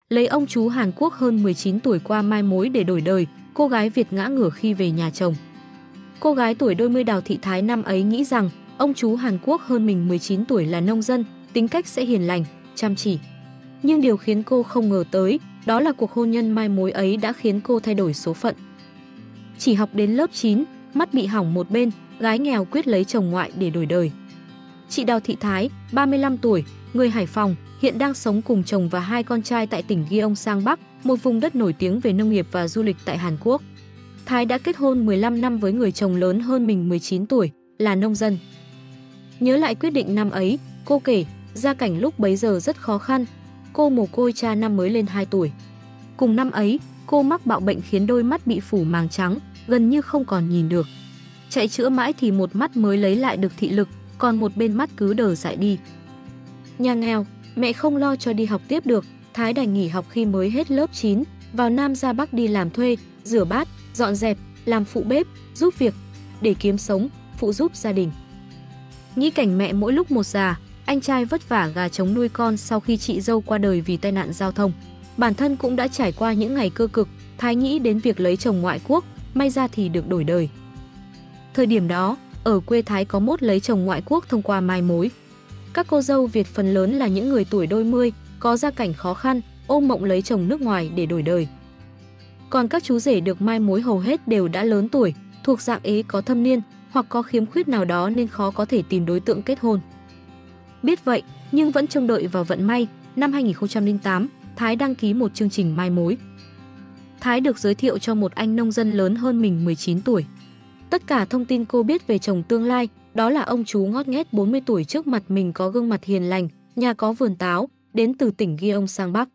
lấy ông chú Hàn Quốc hơn 19 tuổi qua mai mối để đổi đời, cô gái Việt ngã ngửa khi về nhà chồng. Cô gái tuổi đôi mươi Đào Thị Thái năm ấy nghĩ rằng ông chú Hàn Quốc hơn mình 19 tuổi là nông dân, tính cách sẽ hiền lành, chăm chỉ. Nhưng điều khiến cô không ngờ tới, đó là cuộc hôn nhân mai mối ấy đã khiến cô thay đổi số phận. Chỉ học đến lớp 9, mắt bị hỏng một bên, gái nghèo quyết lấy chồng ngoại để đổi đời. Chị Đào Thị Thái, 35 tuổi, người Hải Phòng, hiện đang sống cùng chồng và hai con trai tại tỉnh Gyeongsang Bắc, một vùng đất nổi tiếng về nông nghiệp và du lịch tại Hàn Quốc. Thái đã kết hôn 15 năm với người chồng lớn hơn mình 19 tuổi, là nông dân. Nhớ lại quyết định năm ấy, cô kể, gia cảnh lúc bấy giờ rất khó khăn. Cô mồ côi cha năm mới lên 2 tuổi. Cùng năm ấy, cô mắc bạo bệnh khiến đôi mắt bị phủ màng trắng, gần như không còn nhìn được. Chạy chữa mãi thì một mắt mới lấy lại được thị lực, còn một bên mắt cứ đờ dại đi. Nhà nghèo, mẹ không lo cho đi học tiếp được, Thái đành nghỉ học khi mới hết lớp 9, vào Nam ra Bắc đi làm thuê, rửa bát, dọn dẹp, làm phụ bếp, giúp việc, để kiếm sống, phụ giúp gia đình. Nghĩ cảnh mẹ mỗi lúc một già, anh trai vất vả gà trống nuôi con sau khi chị dâu qua đời vì tai nạn giao thông. Bản thân cũng đã trải qua những ngày cơ cực, Thái nghĩ đến việc lấy chồng ngoại quốc, may ra thì được đổi đời. Thời điểm đó, ở quê Thái có mốt lấy chồng ngoại quốc thông qua mai mối. Các cô dâu Việt phần lớn là những người tuổi đôi mươi, có gia cảnh khó khăn, ôm mộng lấy chồng nước ngoài để đổi đời. Còn các chú rể được mai mối hầu hết đều đã lớn tuổi, thuộc dạng ế có thâm niên, hoặc có khiếm khuyết nào đó nên khó có thể tìm đối tượng kết hôn. Biết vậy, nhưng vẫn trông đợi vào vận may, năm 2008, Thái đăng ký một chương trình mai mối. Thái được giới thiệu cho một anh nông dân lớn hơn mình 19 tuổi. Tất cả thông tin cô biết về chồng tương lai, đó là ông chú ngót nghét 40 tuổi trước mặt mình có gương mặt hiền lành, nhà có vườn táo, đến từ tỉnh Gyeongsang Bắc.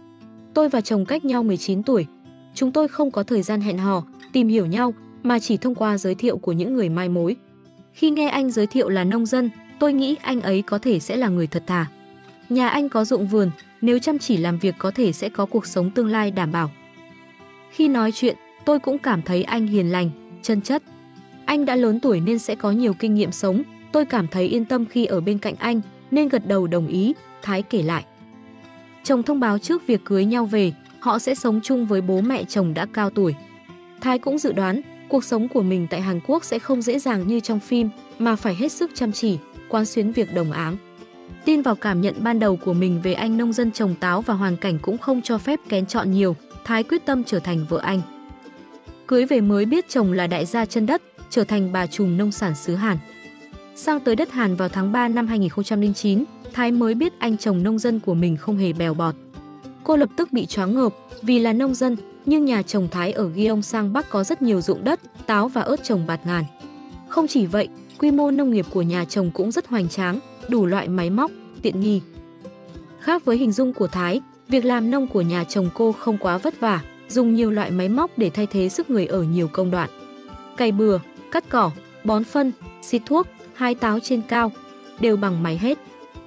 Tôi và chồng cách nhau 19 tuổi. Chúng tôi không có thời gian hẹn hò, tìm hiểu nhau, mà chỉ thông qua giới thiệu của những người mai mối. Khi nghe anh giới thiệu là nông dân, tôi nghĩ anh ấy có thể sẽ là người thật thà. Nhà anh có ruộng vườn, nếu chăm chỉ làm việc có thể sẽ có cuộc sống tương lai đảm bảo. Khi nói chuyện, tôi cũng cảm thấy anh hiền lành, chân chất. Anh đã lớn tuổi nên sẽ có nhiều kinh nghiệm sống, tôi cảm thấy yên tâm khi ở bên cạnh anh, nên gật đầu đồng ý, Thái kể lại. Chồng thông báo trước việc cưới nhau về, họ sẽ sống chung với bố mẹ chồng đã cao tuổi. Thái cũng dự đoán, cuộc sống của mình tại Hàn Quốc sẽ không dễ dàng như trong phim, mà phải hết sức chăm chỉ, quán xuyến việc đồng áng. Tin vào cảm nhận ban đầu của mình về anh nông dân trồng táo và hoàn cảnh cũng không cho phép kén chọn nhiều, Thái quyết tâm trở thành vợ anh. Cưới về mới biết chồng là đại gia chân đất, trở thành bà trùm nông sản xứ Hàn. Sang tới đất Hàn vào tháng 3 năm 2009, Thái mới biết anh chồng nông dân của mình không hề bèo bọt. Cô lập tức bị choáng ngợp, vì là nông dân, nhưng nhà chồng Thái ở Gyeongsang Bắc có rất nhiều ruộng đất, táo và ớt trồng bạt ngàn. Không chỉ vậy, quy mô nông nghiệp của nhà chồng cũng rất hoành tráng, đủ loại máy móc, tiện nghi. Khác với hình dung của Thái, việc làm nông của nhà chồng cô không quá vất vả, dùng nhiều loại máy móc để thay thế sức người ở nhiều công đoạn. Cày bừa, cắt cỏ, bón phân, xịt thuốc, hái táo trên cao, đều bằng máy hết.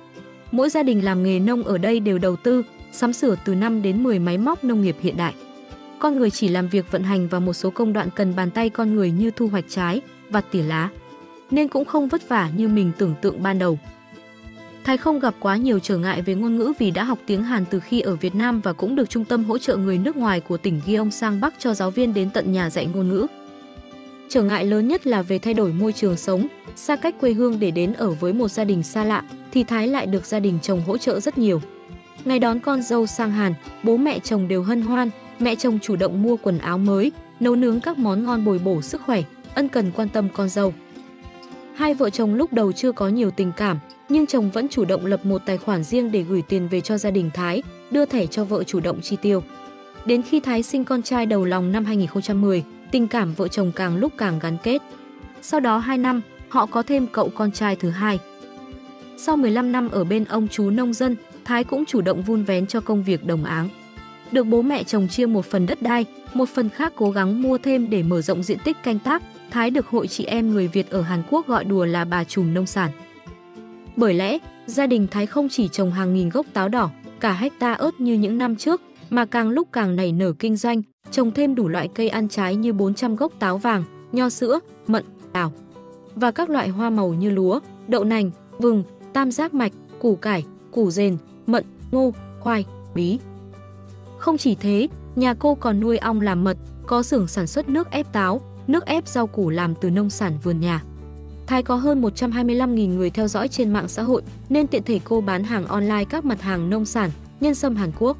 Mỗi gia đình làm nghề nông ở đây đều đầu tư, sắm sửa từ 5 đến 10 máy móc nông nghiệp hiện đại. Con người chỉ làm việc vận hành và một số công đoạn cần bàn tay con người như thu hoạch trái, vặt tỉa lá, nên cũng không vất vả như mình tưởng tượng ban đầu. Thái không gặp quá nhiều trở ngại về ngôn ngữ vì đã học tiếng Hàn từ khi ở Việt Nam và cũng được Trung tâm hỗ trợ người nước ngoài của tỉnh Gyeongsang Bắc cho giáo viên đến tận nhà dạy ngôn ngữ. Trở ngại lớn nhất là về thay đổi môi trường sống, xa cách quê hương để đến ở với một gia đình xa lạ, thì Thái lại được gia đình chồng hỗ trợ rất nhiều. Ngày đón con dâu sang Hàn, bố mẹ chồng đều hân hoan, mẹ chồng chủ động mua quần áo mới, nấu nướng các món ngon bồi bổ sức khỏe, ân cần quan tâm con dâu. Hai vợ chồng lúc đầu chưa có nhiều tình cảm, nhưng chồng vẫn chủ động lập một tài khoản riêng để gửi tiền về cho gia đình Thái, đưa thẻ cho vợ chủ động chi tiêu. Đến khi Thái sinh con trai đầu lòng năm 2010, tình cảm vợ chồng càng lúc càng gắn kết. Sau đó 2 năm, họ có thêm cậu con trai thứ hai. Sau 15 năm ở bên ông chú nông dân, Thái cũng chủ động vun vén cho công việc đồng áng. Được bố mẹ chồng chia một phần đất đai, một phần khác cố gắng mua thêm để mở rộng diện tích canh tác, Thái được hội chị em người Việt ở Hàn Quốc gọi đùa là bà trùm nông sản. Bởi lẽ, gia đình Thái không chỉ trồng hàng nghìn gốc táo đỏ, cả hecta ớt như những năm trước, mà càng lúc càng nảy nở kinh doanh, trồng thêm đủ loại cây ăn trái như 400 gốc táo vàng, nho sữa, mận, đào và các loại hoa màu như lúa, đậu nành, vừng, tam giác mạch, củ cải, củ dền, mận, ngô, khoai, bí. Không chỉ thế, nhà cô còn nuôi ong làm mật, có xưởng sản xuất nước ép táo, nước ép rau củ làm từ nông sản vườn nhà. Thái có hơn 125.000 người theo dõi trên mạng xã hội nên tiện thể cô bán hàng online các mặt hàng nông sản, nhân sâm Hàn Quốc.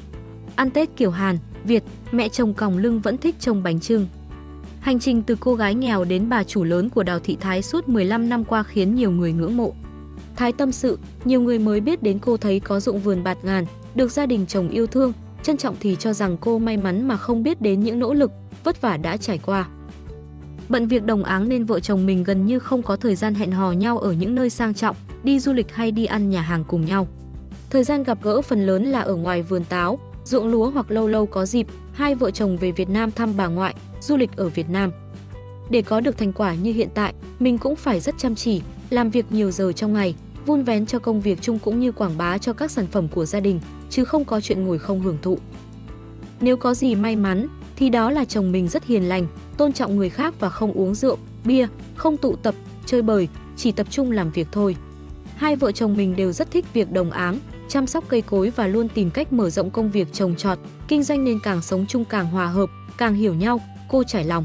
Ăn Tết kiểu Hàn, Việt, mẹ chồng còng lưng vẫn thích trông bánh chưng. Hành trình từ cô gái nghèo đến bà chủ lớn của Đào Thị Thái suốt 15 năm qua khiến nhiều người ngưỡng mộ. Thái tâm sự, nhiều người mới biết đến cô thấy có ruộng vườn bạt ngàn, được gia đình chồng yêu thương, trân trọng thì cho rằng cô may mắn mà không biết đến những nỗ lực, vất vả đã trải qua. Bận việc đồng áng nên vợ chồng mình gần như không có thời gian hẹn hò nhau ở những nơi sang trọng, đi du lịch hay đi ăn nhà hàng cùng nhau. Thời gian gặp gỡ phần lớn là ở ngoài vườn táo, ruộng lúa hoặc lâu lâu có dịp, hai vợ chồng về Việt Nam thăm bà ngoại, du lịch ở Việt Nam. Để có được thành quả như hiện tại, mình cũng phải rất chăm chỉ, làm việc nhiều giờ trong ngày, vun vén cho công việc chung cũng như quảng bá cho các sản phẩm của gia đình, chứ không có chuyện ngồi không hưởng thụ. Nếu có gì may mắn, thì đó là chồng mình rất hiền lành, tôn trọng người khác và không uống rượu, bia, không tụ tập, chơi bời, chỉ tập trung làm việc thôi. Hai vợ chồng mình đều rất thích việc đồng áng, chăm sóc cây cối và luôn tìm cách mở rộng công việc trồng trọt, kinh doanh nên càng sống chung càng hòa hợp, càng hiểu nhau, cô trải lòng.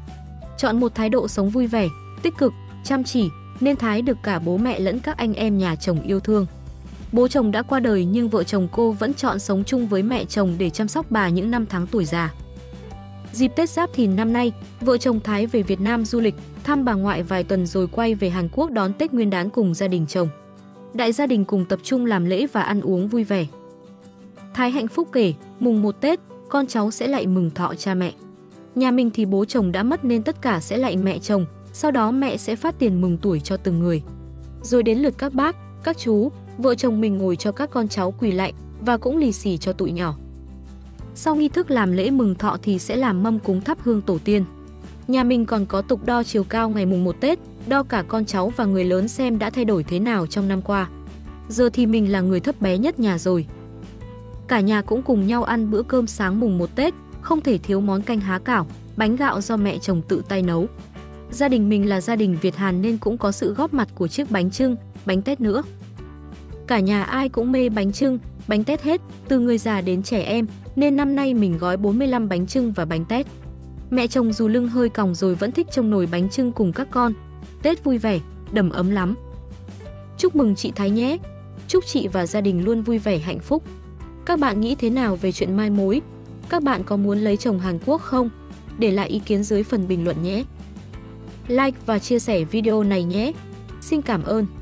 Chọn một thái độ sống vui vẻ, tích cực, chăm chỉ nên Thái được cả bố mẹ lẫn các anh em nhà chồng yêu thương. Bố chồng đã qua đời nhưng vợ chồng cô vẫn chọn sống chung với mẹ chồng để chăm sóc bà những năm tháng tuổi già. Dịp Tết Giáp Thìn năm nay, vợ chồng Thái về Việt Nam du lịch, thăm bà ngoại vài tuần rồi quay về Hàn Quốc đón Tết Nguyên đán cùng gia đình chồng. Đại gia đình cùng tập trung làm lễ và ăn uống vui vẻ. Thái hạnh phúc kể, mùng 1 Tết, con cháu sẽ lại mừng thọ cha mẹ. Nhà mình thì bố chồng đã mất nên tất cả sẽ lại mẹ chồng, sau đó mẹ sẽ phát tiền mừng tuổi cho từng người. Rồi đến lượt các bác, các chú, vợ chồng mình ngồi cho các con cháu quỳ lạy và cũng lì xì cho tụi nhỏ. Sau nghi thức làm lễ mừng thọ thì sẽ làm mâm cúng thắp hương tổ tiên. Nhà mình còn có tục đo chiều cao ngày mùng 1 Tết, đo cả con cháu và người lớn xem đã thay đổi thế nào trong năm qua. Giờ thì mình là người thấp bé nhất nhà rồi. Cả nhà cũng cùng nhau ăn bữa cơm sáng mùng 1 Tết, không thể thiếu món canh há cảo, bánh gạo do mẹ chồng tự tay nấu. Gia đình mình là gia đình Việt Hàn nên cũng có sự góp mặt của chiếc bánh chưng, bánh tét nữa. Cả nhà ai cũng mê bánh chưng, bánh tét hết, từ người già đến trẻ em, nên năm nay mình gói 45 bánh chưng và bánh tét. Mẹ chồng dù lưng hơi còng rồi vẫn thích trông nồi bánh chưng cùng các con. Tết vui vẻ, đầm ấm lắm. Chúc mừng chị Thái nhé. Chúc chị và gia đình luôn vui vẻ hạnh phúc. Các bạn nghĩ thế nào về chuyện mai mối? Các bạn có muốn lấy chồng Hàn Quốc không? Để lại ý kiến dưới phần bình luận nhé. Like và chia sẻ video này nhé. Xin cảm ơn.